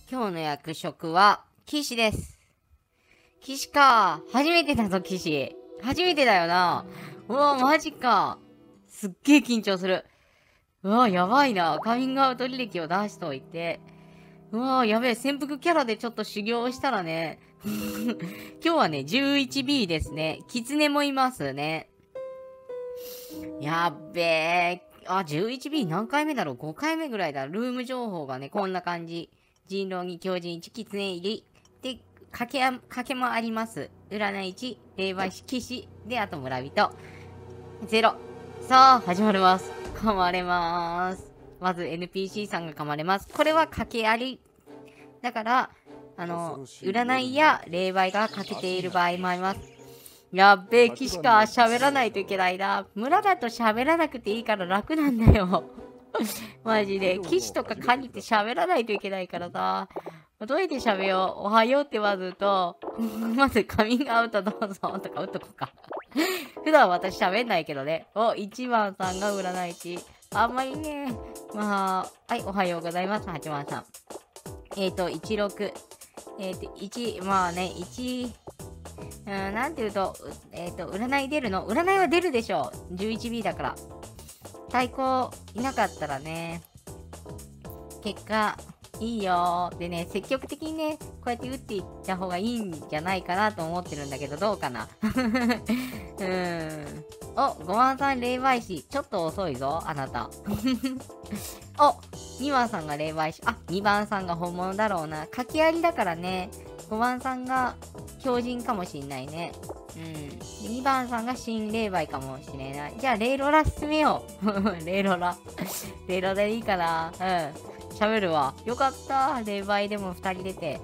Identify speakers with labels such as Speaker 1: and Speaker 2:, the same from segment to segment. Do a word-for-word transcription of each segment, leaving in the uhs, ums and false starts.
Speaker 1: 今日の役職は、騎士です。騎士か。初めてだぞ、騎士。初めてだよな。うわ、マジか。すっげえ緊張する。うわ、やばいな。カミングアウト履歴を出しといて。うわ、やべえ。潜伏キャラでちょっと修行したらね。今日はね、じゅういちビー ですね。狐もいますね。やっべえ。あ、じゅういちビー 何回目だろう ?ご 回目ぐらいだ。ルーム情報がね、こんな感じ。人狼に狂人いち、狐入り。で、賭け、賭けもあります。占いいち、霊媒師、騎士。で、あと村人。ゼロ。さあ、始まります。噛まれまーす。まず エヌピーシー さんが噛まれます。これは賭けあり。だから、あの、占いや霊媒が欠けている場合もあります。やっべえ、騎士か。喋らないといけないな。村だと喋らなくていいから楽なんだよ。マジで。騎士とかカニって喋らないといけないからさ。どうやって喋よう。おはようってまずと、まずカミングアウトどうぞとか打っとこうか。普段私喋んないけどね。お、いちばんさんが占い師。あんまりね。まあ、はい、おはようございます。はちばんさん。えっ、ー、と、いちろく。えっ、ー、と、いち、まあね、いち、うん、なんて言うと、えっ、ー、と、占い出るの占いは出るでしょう。じゅういちビー だから。対抗いなかったらね、結果、いいよーってね、積極的にね、こうやって打っていった方がいいんじゃないかなと思ってるんだけど、どうかな。うーん。お、ごばんさん霊媒師。ちょっと遅いぞ、あなた。お、にばんさんが霊媒師。あ、にばんさんが本物だろうな。掛けありだからね、ごばんさんが狂人かもしんないね。うん。にばんさんが新霊媒かもしれない。じゃあ、霊ロラ進めよう。霊ロラ。霊ロラでいいかな。うん。喋るわ。よかった。霊媒でもふたり出て。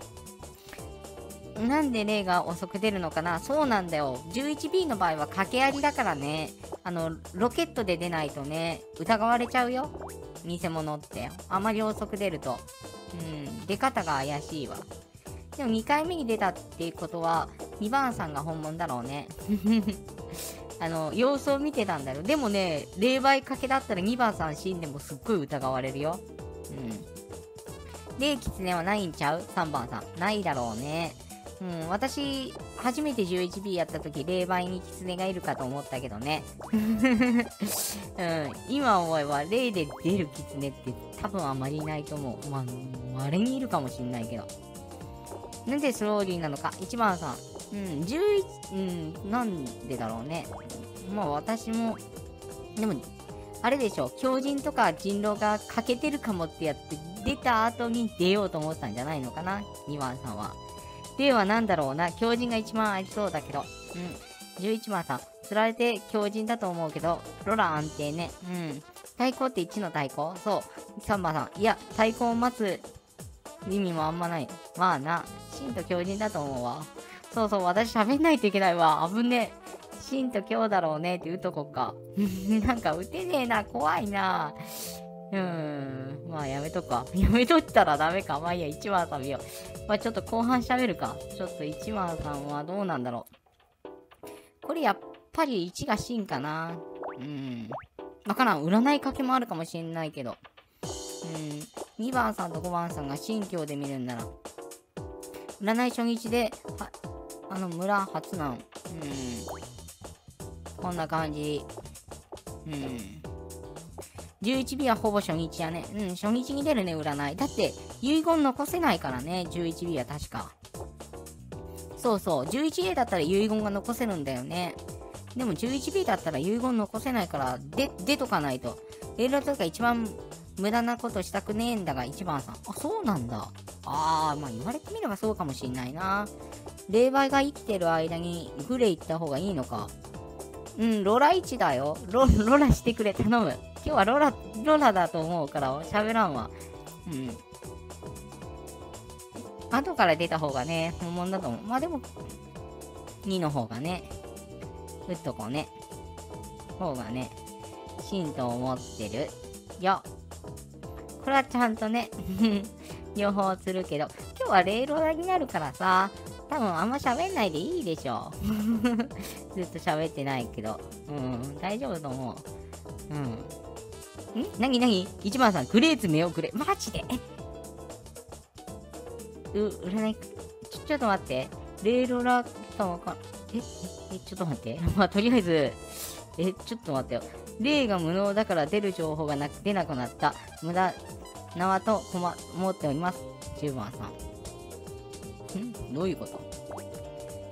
Speaker 1: なんで霊が遅く出るのかな。そうなんだよ。じゅういちビー の場合は掛けありだからね。あの、ロケットで出ないとね、疑われちゃうよ。偽物って。あまり遅く出ると。うん。出方が怪しいわ。でもにかいめに出たっていうことは、にばんさんが本物だろうね。あの、様子を見てたんだよ。でもね、霊媒かけだったらにばんさん死んでもすっごい疑われるよ。うん。で、狐はないんちゃう ?さん 番さん。ないだろうね。うん、私、初めて じゅういちビー やった時、霊媒に狐がいるかと思ったけどね。うん、今思えば、霊で出る狐って多分あまりいないと思う。まあ、稀にいるかもしんないけど。なんでスローリーなのか ?いち 番さん。うん、じゅういち、うん、なんでだろうね。まあ私も、でも、あれでしょ、狂人とか人狼が欠けてるかもってやって、出た後に出ようと思ったんじゃないのかな ?に 番さんは。ではなんだろうな、狂人が一番ありそうだけど。うん。じゅういちばんさん、釣られて狂人だと思うけど、ロラ安定ね。うん。対抗っていちの対抗そう。さんばんさん、いや、対抗を待つ意味もあんまない。まあな、真と狂人だと思うわ。そうそう、私喋んないといけないわ。危ねえ。真と狂だろうねって言うとこか。なんか打てねえな、怖いな。うーん。まあやめとくか。やめとったらダメか。まあいいや、いちばんさん見よう。まあちょっと後半喋るか。ちょっといちばんさんはどうなんだろう。これやっぱりいちが真かな。うん。わからん。占いかけもあるかもしんないけど。うん。にばんさんとごばんさんが新居で見るんなら。占い初日で、は、あの村初なん。うん。こんな感じ。うん。じゅういちビー はほぼ初日やね。うん、初日に出るね、占い。だって、遺言残せないからね、じゅういちビー は確か。そうそう、じゅういちエー だったら遺言が残せるんだよね。でも じゅういちビー だったら遺言残せないから、で、出とかないと。レールとか一番無駄なことしたくねえんだが、いちばんさん。あ、そうなんだ。あー、まあ言われてみればそうかもしんないな。霊媒が生きてる間にグレ行った方がいいのか。うん、ロラいちだよ。ロ、ロラしてくれ、頼む。今日はロラ、ロラだと思うから喋らんわ。うん。後から出た方がね、本物だと思う。まあでも、にの方がね、打っとこうね。方がね、真と思ってるよ。これはちゃんとね、両方するけど、今日はレイロラになるからさ、多分あんま喋んないでいいでしょ。ずっと喋ってないけど。うん、大丈夫と思う。うん。んなになに ?いち 番さん、グレーツ目をくれ。マジでう、占い、ちょ、ちょっと待って。レーロラかわかん、え、え、え、ちょっと待って。まあ、とりあえず、え、ちょっと待ってよ。霊が無能だから出る情報がなく出なくなった。無駄縄と思っております。じゅうばんさん。んどういうこと？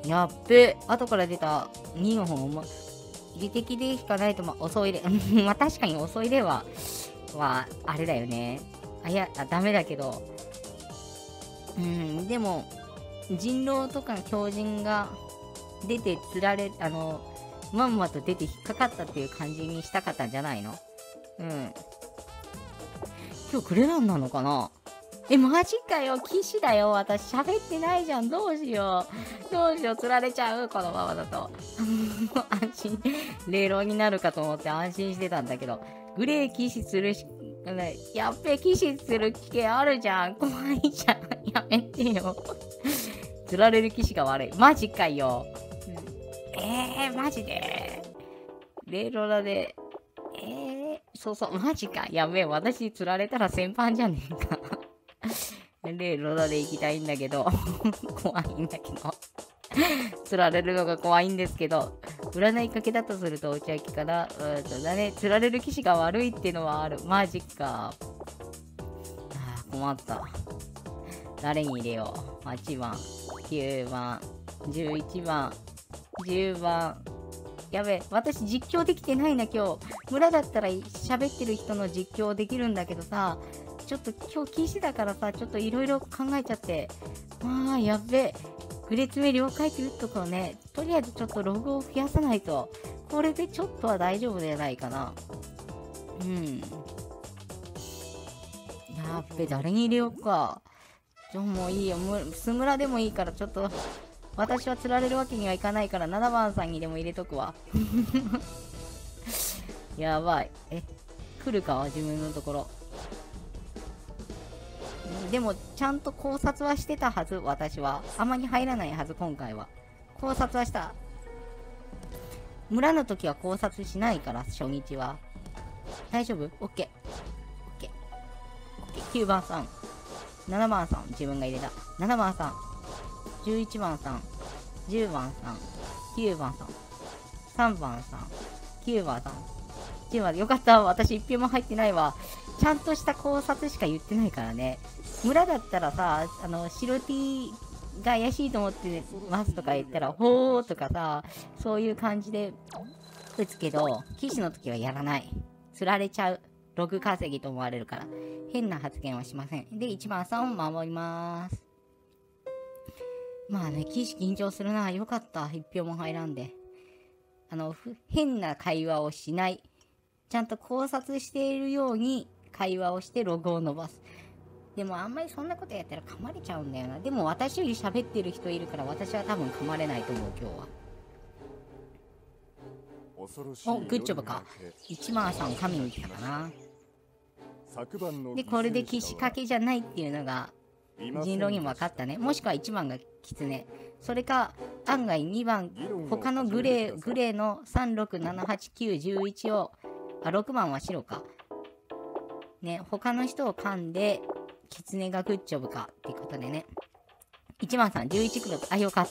Speaker 1: やっべ。後から出たにの方も、入れ的でしかないと、まあ、遅い例。まあ、確かに遅い例は、は、あれだよね。あ、いや、あ、ダメだけど。うん、でも、人狼とか狂人が出て釣られ、あの、まんまと出て引っかかったっていう感じにしたかったんじゃないの？うん。今日クレランなのかな？え、マジかよ。騎士だよ。私喋ってないじゃん。どうしよう。どうしよう。釣られちゃう。このままだと。安心。霊狼になるかと思って安心してたんだけど。グレー騎士するし、やっべ、騎士する危険あるじゃん。怖いじゃん。やめてよ。釣られる騎士が悪い。マジかよ。えー、マジで。レーロラで、えー、そうそう、マジか。やべえ、私釣られたら先輩じゃねえか。レーロラで行きたいんだけど、怖いんだけど。釣られるのが怖いんですけど、占いかけだとするとお茶きから、うんとだね、釣られる騎士が悪いっていうのはある。マジか。あー、困った。誰に入れよう。はちばん、きゅうばん、じゅういちばん、じゅうばん。やべえ、私実況できてないな、今日。村だったら喋ってる人の実況できるんだけどさ、ちょっと今日禁止だからさ、ちょっといろいろ考えちゃって。ああ、やべえ。グレツメ了解って打っとこうね。とりあえずちょっとログを増やさないと。これでちょっとは大丈夫じゃないかな。うん。やっべ、誰に入れようか。ちょ、もういいよ。スムラでもいいから、ちょっと、私は釣られるわけにはいかないから、ななばんさんにでも入れとくわ。やばい。え、来るか自分のところ。でも、ちゃんと考察はしてたはず、私は。あまり入らないはず、今回は。考察はした。村の時は考察しないから、初日は。大丈夫？ OK。OK。OK。きゅうばんさん。ななばんさん、自分が入れた。ななばんさん。じゅういちばんさん。じゅうばんさん。きゅうばんさん。さんばんさん。きゅうばんさん。じゅうばん。よかった。私一票も入ってないわ。ちゃんとした考察しか言ってないからね。村だったらさ、あの、白 T が怪しいと思ってますとか言ったら、ほーとかさ、そういう感じで打つけど、騎士の時はやらない。釣られちゃう。ログ稼ぎと思われるから。変な発言はしません。で、いちばんさんを守ります。まあね、騎士緊張するな。よかった。一票も入らんで。あの、変な会話をしない。ちゃんと考察しているように会話をしてログを伸ばす。でもあんまりそんなことやったら噛まれちゃうんだよな。でも私より喋ってる人いるから私は多分噛まれないと思う、今日は。お、グッジョブか。いちばんさん神に来たかな。で、これで騎士掛けじゃないっていうのが人狼にも分かったね。もしくはいちばんがキツネ。それか案外にばん、他のグレー、グレーのさん、ろく、なな、はち、きゅう、じゅういちを、あ、ろくばんは白か。ね、他の人を噛んで、キツネがグッジョブかってことでね。いちばんさん、じゅういちクロ。あ、よかった。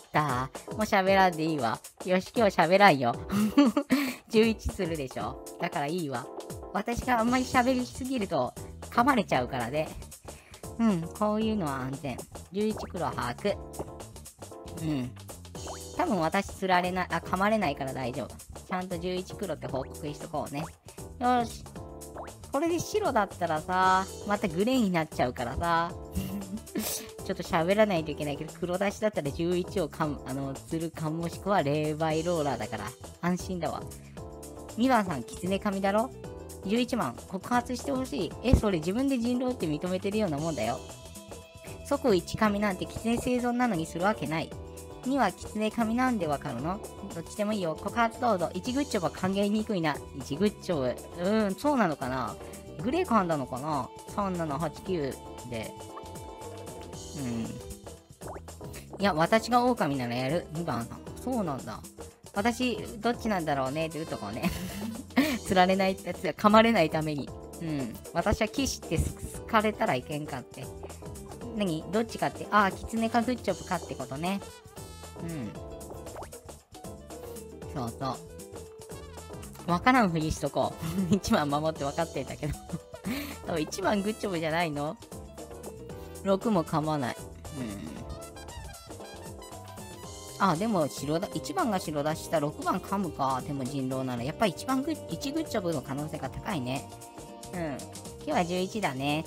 Speaker 1: もう喋らんでいいわ。よし、今日喋らんよ。じゅういちするでしょ。だからいいわ。私があんまり喋りすぎると噛まれちゃうからね。うん、こういうのは安全。じゅういちクロ把握。うん。多分私釣られない、あ、噛まれないから大丈夫。ちゃんとじゅういちクロって報告しとこうね。よし。これで白だったらさ、またグレーになっちゃうからさ。ちょっと喋らないといけないけど、黒出しだったらじゅういちをかん、あの、釣るかもしくは霊媒ローラーだから、安心だわ。にばんさん、キツネ髪だろ ?じゅういちばん、告発してほしい。え、それ自分で人狼って認めてるようなもんだよ。即一髪なんてキツネ生存なのにするわけない。にはキツネ髪なんでわかるの？どっちでもいいよ。告発どうぞ。いちグッチョブは考えにくいな。いちグッチョブ。うーん、そうなのかな？グレー噛んだのかな？ さん、なな、はち、きゅう で。うん。いや、私が狼ならやる。にばんさん。そうなんだ。私、どっちなんだろうねって言うとこうね。釣られない、噛まれないために。うん。私は騎士って好かれたらいけんかって。 何どっちかって、ああ、キツネかグッチョブかってことね。うん。そうそう。わからんふりしとこう。いちばん守って分かってんだけど。多分いちばんグッチョブじゃないの ?ろく も構わない。うん。あ、でも白だ、いちばんが白だしたろくばん噛むか。でも人狼なら、やっぱりいちばんグッ、いちグッチョブの可能性が高いね。うん。今日はじゅういちだね。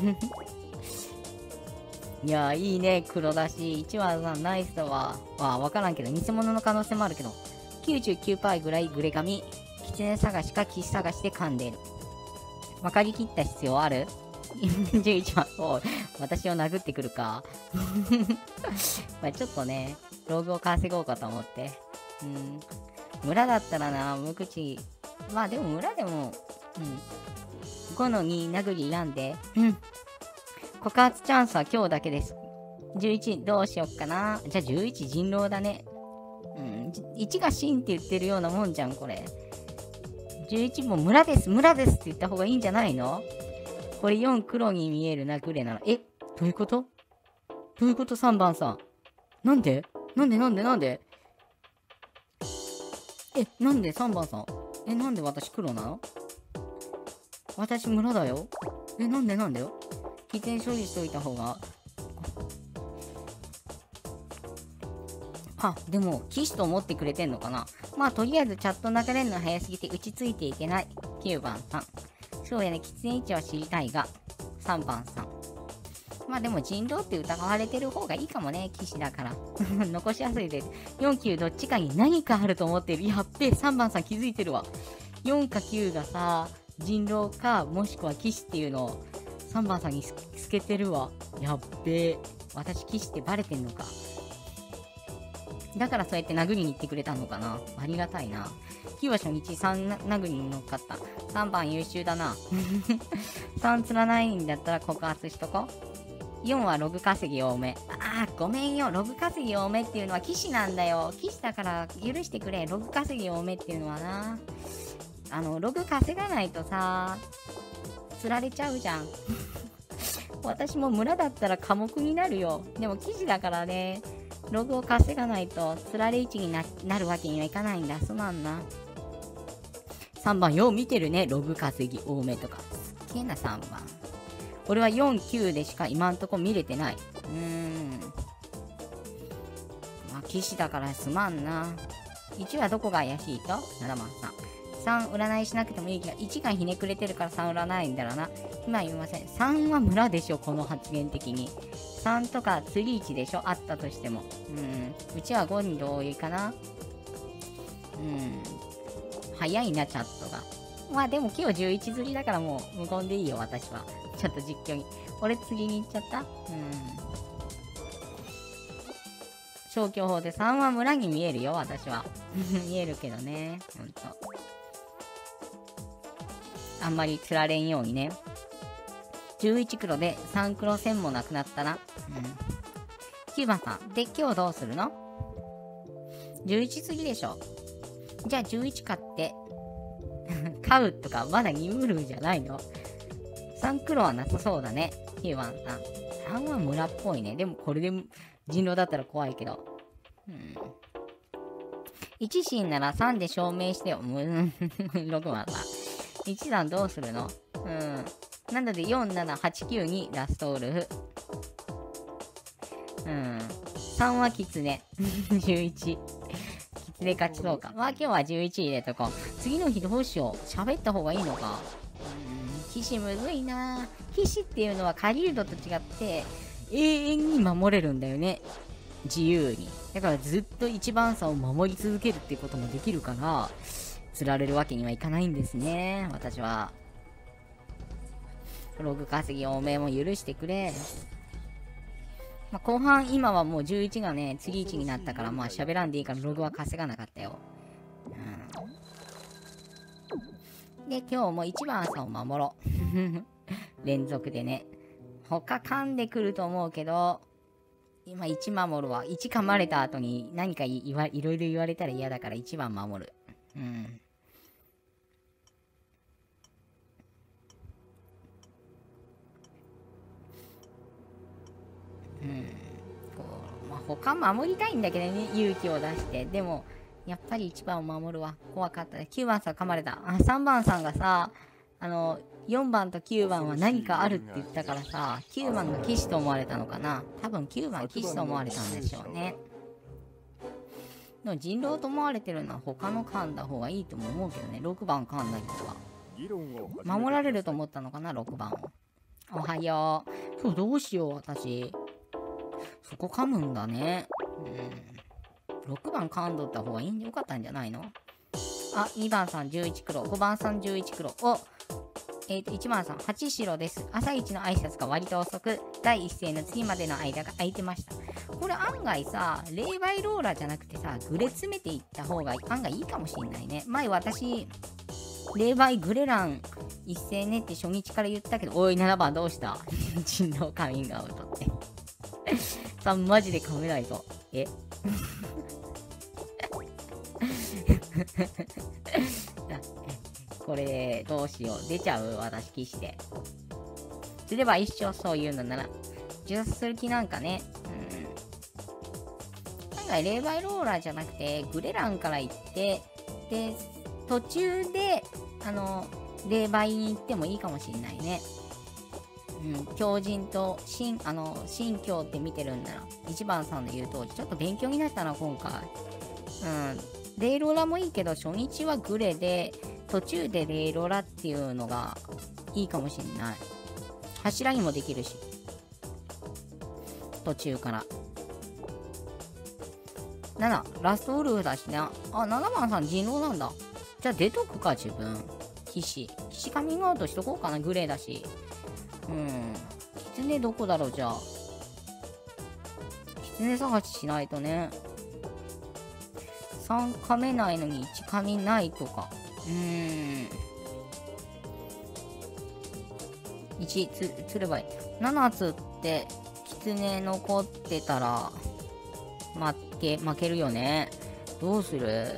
Speaker 1: いやー、いいね、黒だし。いちばんさん、ナイスだわ。わわからんけど、偽物の可能性もあるけど。きゅうじゅうきゅうパーセント ぐらいグレ髪。キツネ探しか騎士探しで噛んでる。分かりきった必要ある？ じゅういち 番。おい、私を殴ってくるか。まあちょっとね、ログを稼ごうかと思って。うん。村だったらな、無口。まあでも村でも、うん。ごのに殴り選んで。うん。告発チャンスは今日だけです。じゅういちどうしよっかな。じゃあじゅういち人狼だね。うん。いちがシンって言ってるようなもんじゃん、これ。じゅういちも村です、村ですって言った方がいいんじゃないの？これよん黒に見えるな、グレなら。え、どういうこと？どういうこと？ さん 番さん。なんで？なんでなんでなんでえ、なんでさんばんさん。え、なんで私黒なの？私村だよ。え、なんでなんでよ。危険処理しといた方が。あ、でも、騎士と思ってくれてんのかな。まあ、とりあえずチャット流れるの早すぎて打ちついていけない。きゅうばんさん。そうやね、キツネ位置は知りたいが。さんばんさん。まあでも人狼って疑われてる方がいいかもね、騎士だから。残しやすいです。よん、きゅうどっちかに何かあると思ってる。やっべえ、さんばんさん気づいてるわ。よんかきゅうがさ、人狼か、もしくは騎士っていうのをさんばんさんに透けてるわ。やっべえ。私騎士ってバレてんのか。だからそうやって殴りに行ってくれたのかな。ありがたいな。きゅうは初日さん殴りに乗っかった。さんばん優秀だな。さん釣らないんだったら告発しとこ。よんはログ稼ぎ多め。あー、ごめんよ。ログ稼ぎ多めっていうのは騎士なんだよ。騎士だから許してくれ。ログ稼ぎ多めっていうのはな。あの、ログ稼がないとさ、釣られちゃうじゃん。私も村だったら寡黙になるよ。でも騎士だからね。ログを稼がないと、つられ位置に な, なるわけにはいかないんだ。すまんな。さんばん、よう見てるね。ログ稼ぎ多めとか。すっげえな、さんばん。俺はよん、きゅうでしか今んとこ見れてない。うーん。まあ、騎士だからすまんな。いちはどこが怪しいと ?なな 番さん。さん占いしなくてもいいけど、いちがひねくれてるからさん占いんだろうな。今言いません。さんは村でしょ、この発言的に。さんとかつりいちでしょ、あったとしても。うん。うちはごに同意かな。うん。早いな、チャットが。まあでも今日じゅういち釣りだからもう無言でいいよ、私は。ちょっと実況に。俺釣りに行っちゃった？うん。消去法でさんは村に見えるよ、私は。見えるけどね。ほんと。あんまり釣られんようにね。じゅういち黒でさん黒線もなくなったな。うん。きゅうばんさん。で、今日どうするの？ じゅういち 過ぎでしょ。じゃあじゅういち買って、買うとかまだにムルじゃないの？ さん 黒はなさそうだね。きゅうばんさん。さんは村っぽいね。でもこれで人狼だったら怖いけど。うん。いちシーンならさんで証明してよ。ろくばんさん。いち段どうするの？うん。なのでよん、なな、はち、きゅうにラストウルフ。うん。さんはキツネ。じゅういち。キツネ勝ちそうか。まあ今日はじゅういち入れとこう。次の日どうしよう。喋った方がいいのか。うん。騎士むずいな。騎士っていうのは狩人と違って永遠に守れるんだよね。自由に。だからずっと一番差を守り続けるっていうこともできるから、釣られるわけにはいかないんですね。私は。ログ稼ぎ多めも許してくれ。まあ、後半今はもうじゅういちがね、次いちになったから、まあ喋らんでいいからログは稼がなかったよ。うん、で、今日もいちばん朝を守ろう。連続でね。他噛んでくると思うけど、今いち守るわ。いち噛まれた後に何かいわいろいろ言われたら嫌だからいちばん守る。うん。 他守りたいんだけどね、勇気を出して。でも、やっぱりいちばんを守るわ。怖かったね。きゅうばんさん噛まれた。あ、さんばんさんがさ、あの、よんばんときゅうばんは何かあるって言ったからさ、きゅうばんが騎士と思われたのかな。多分きゅうばん騎士と思われたんでしょうね。でも人狼と思われてるのは他の噛んだ方がいいとも思うけどね。ろくばん噛んだ人は。守られると思ったのかな、ろくばんを。おはよう。今日どうしよう、私。そこ噛むんだね。うん。ろくばん噛んどった方がいいんでよかったんじゃないの？あ、にばんさんじゅういち黒、ごばんさんじゅういち黒。お、えっと、いちばんさんはち白です。朝一の挨拶が割と遅く、だい一声の次までの間が空いてました。これ案外さ、霊媒ローラーじゃなくてさ、グレ詰めていった方が案外いいかもしんないね。前私、霊媒グレラン一斉ねって初日から言ったけど、おいななばんどうした？人狼カミングアウトって。さあ、マジで噛めないぞ。えこれ、どうしよう。出ちゃう私、騎士で。すれば一生そういうのなら、自殺する気なんかね。うん。案外、霊媒ローラーじゃなくて、グレランから行って、で、途中で、あの、霊媒に行ってもいいかもしんないね。うん、狂人と新、あの、新教って見てるんなら、いちばんさんの言う通り、ちょっと勉強になったな、今回。うん。レイロラもいいけど、初日はグレで、途中でレイロラっていうのがいいかもしんない。柱にもできるし。途中から。なな、ラストウルフだしな。あ、ななばんさん人狼なんだ。じゃあ出とくか、自分。騎士。騎士カミングアウトしとこうかな、グレーだし。うん。キツネどこだろう、じゃあ。キツネ探ししないとね。さん噛めないのにいち噛みないとか。うーん。いちつ、釣ればいい。ななつって、キツネ残ってたら、負け、負けるよね。どうする？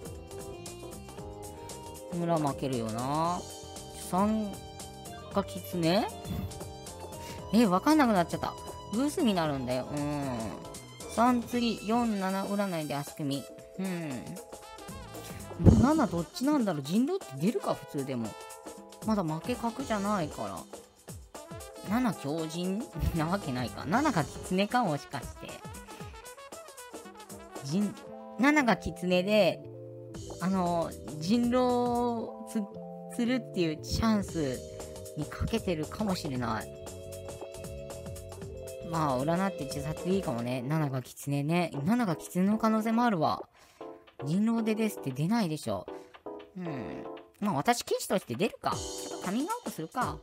Speaker 1: 村負けるよな。さんがキツネ？え、わかんなくなっちゃった。ブースになるんだよ。うん。さん釣り、よん、なな占いで足組み。うん。ななどっちなんだろう。人狼って出るか、普通でも。まだ負け格じゃないから。なな強人なわけないか。ななが狐か、もしかして。人、ななが狐で、あの、人狼つ、するっていうチャンスにかけてるかもしれない。まあ、占って自殺いいかもね。ななが狐ね。ななが狐の可能性もあるわ。人狼でですって出ないでしょ。うん。まあ、私、騎士として出るか。ちょっとカミングアウトするか。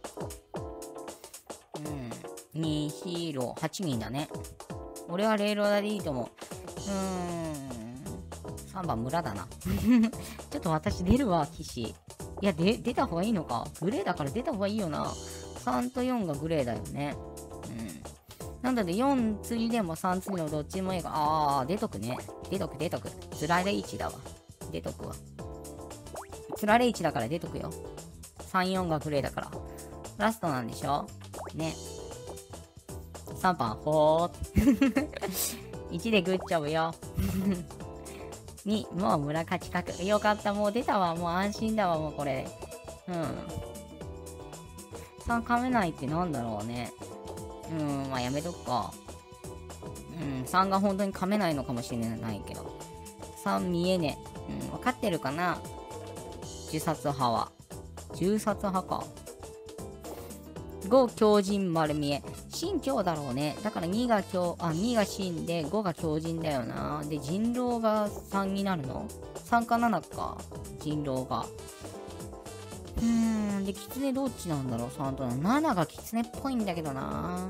Speaker 1: うん。にヒーロー、はちにんだね。俺はレイローダでいいと思う。うーん。さんばん村だな。ちょっと私出るわ、騎士。いや、で、出た方がいいのか。グレーだから出た方がいいよな。さんとよんがグレーだよね。うん。なんだでよん釣りでもさん釣りのどっちもいいか。あー、出とくね。出とく、出とく。つられいちだわ。出とくわ。つられいちだから出とくよ。さん、よんがグレーだから。ラストなんでしょね。さんばん、ほー。いちでグッジョブよ。に、もう村勝ち確。よかった、もう出たわ。もう安心だわ、もうこれ。うん。さん噛めないってなんだろうね。うん、まあやめとくか。うん、さんが本当に噛めないのかもしれないけど。さん見えねえ。うん、分かってるかな？自殺派は。銃殺派か。ご、強人丸見え。真強だろうね。だからにが強、あ、にが真でごが強人だよな。で、人狼がさんになるの？ さん かななか。人狼が。うーん。で、狐どっちなんだろう ?さん とななが狐っぽいんだけどな。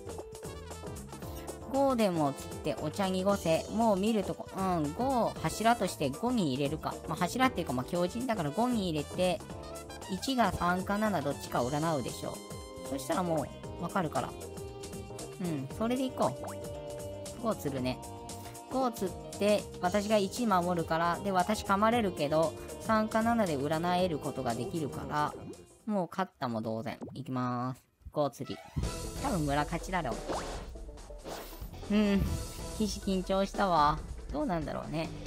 Speaker 1: ごでもつってお茶にご世。もう見るとこ、うん、ごを柱としてごに入れるか。まあ、柱っていうか、まあ、強人だからごに入れて、いちがさんかななどっちかを占うでしょう。そしたらもう、わかるから。うん、それでいこう。ご釣るね。ご釣って、私がいち守るから、で、私噛まれるけど、さんかななで占えることができるから、もう勝ったも同然。いきまーす。ご釣り。多分村勝ちだろう。うん。 騎士緊張したわ。どうなんだろうね。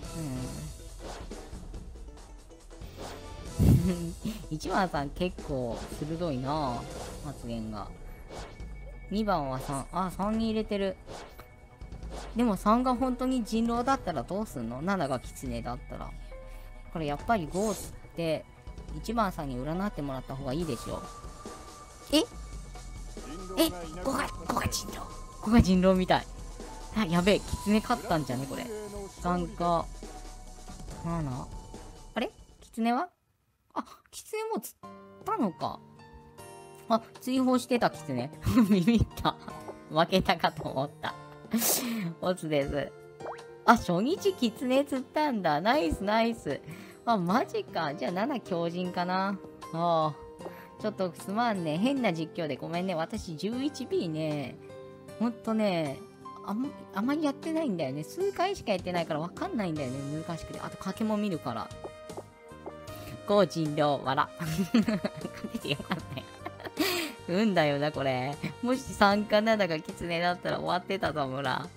Speaker 1: うん。いちばんさん結構鋭いな発言が。にばんはさん。あ、さんに入れてる。でもさんが本当に人狼だったらどうすんの？ なな が狐だったら。これやっぱりゴースっていちばんさんに占ってもらった方がいいでしょ。ええ ?ご が、ごが人狼。ごが人狼みたい。あ、やべえ。狐勝ったんじゃねこれ。さんか。なな。あれ狐はあ、狐も釣ったのか。あ、追放してた狐。ビビった。負けたかと思った。オツです。あ、初日狐釣ったんだ。ナイスナイス。あ、マジか。じゃあなな強靭かな。ああ。ちょっとすまんね。変な実況でごめんね。私 じゅういちビー ね。ほんとね。あんま、あんまりやってないんだよね。数回しかやってないからわかんないんだよね。難しくて。あと賭けも見るから。ゴー人狼、わら。勝ててよかったよ。うんだよな、これ。もしさんかななが狐だったら終わってたと思うな。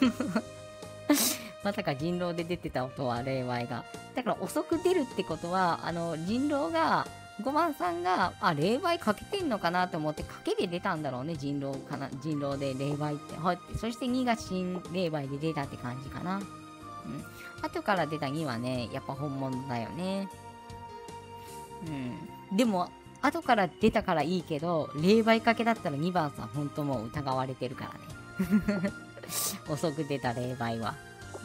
Speaker 1: まさか人狼で出てた音は霊媒が。だから遅く出るってことは、あの、人狼が、ごばんさんが、あ、霊媒かけてんのかなと思って、かけで出たんだろうね、人狼かな。人狼で霊媒って。はい。そしてにが新霊媒で出たって感じかな。うん。後から出たにはね、やっぱ本物だよね。うん。でも、後から出たからいいけど、霊媒かけだったらにばんさん、ほんともう疑われてるからね。遅く出た霊媒は。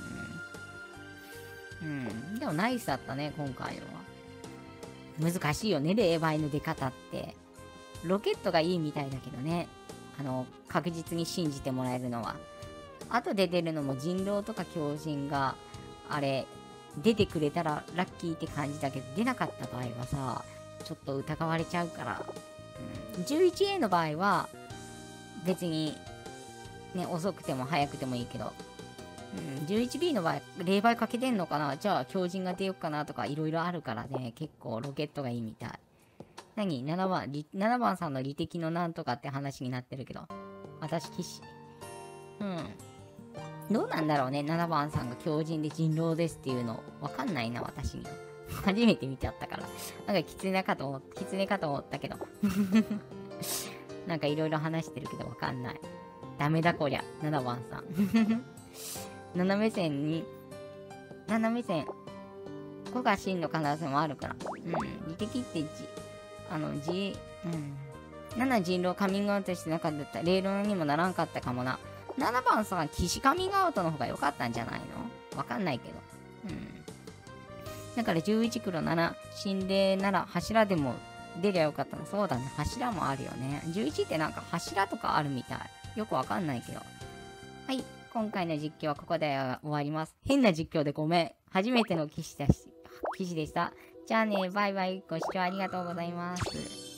Speaker 1: うん。うん。でもナイスだったね、今回は。難しいよね、霊媒の出方って。ロケットがいいみたいだけどね。あの、確実に信じてもらえるのは。後で出るのも人狼とか狂人が、あれ、出てくれたらラッキーって感じだけど、出なかった場合はさ、ちょっと疑われちゃうから。うん、じゅういちエー の場合は、別に、ね、遅くても早くてもいいけど、うん、じゅういちビー の場合、霊媒かけてんのかな？じゃあ、狂人が出よっかなとか、いろいろあるからね、結構ロケットがいいみたい。何 ?なな 番、ななばんさんの利敵のなんとかって話になってるけど、私、騎士。うん。どうなんだろうね、ななばんさんが狂人で人狼ですっていうの、わかんないな、私には。初めて見ちゃったから。なんか、狐かと思った、狐かと思ったけど。なんかいろいろ話してるけどわかんない。ダメだこりゃ、ななばんさん。斜め線に、斜め線、こが真の可能性もあるから。うん。利敵ってじ、あの、じ、うん。なな人狼カミングアウトしてなかったら、霊論にもならんかったかもな。ななばんさん、騎士カミングアウトの方が良かったんじゃないの？わかんないけど。うん。だからじゅういち黒なな、心霊なら柱でも出りゃよかったの。そうだね。柱もあるよね。じゅういちってなんか柱とかあるみたい。よくわかんないけど。はい。今回の実況はここで終わります。変な実況でごめん。初めての騎士だし、騎士でした。じゃあね、バイバイ。ご視聴ありがとうございます。